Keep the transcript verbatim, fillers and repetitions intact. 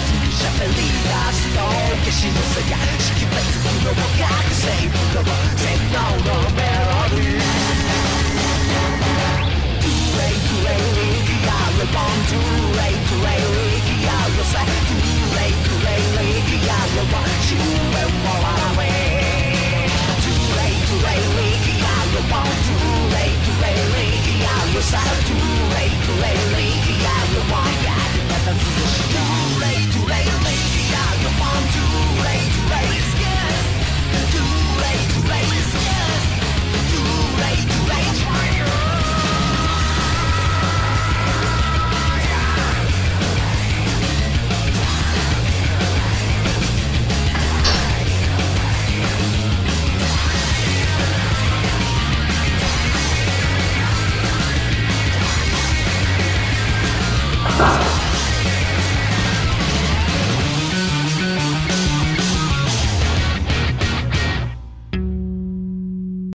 ずに喋り出すと消しのせが識別不能覚醒不能洗脳のメロディー Too late too late 気がれボン Too late too late 気がれさ Too late too late 気がれボン終焉も笑え Too late too late 気がれボン Too late too late 気がれさ Too late too late 気がれボンやりまたずるし Too late too late 気がれボン Too late too late Too late too late Too late too late Ah!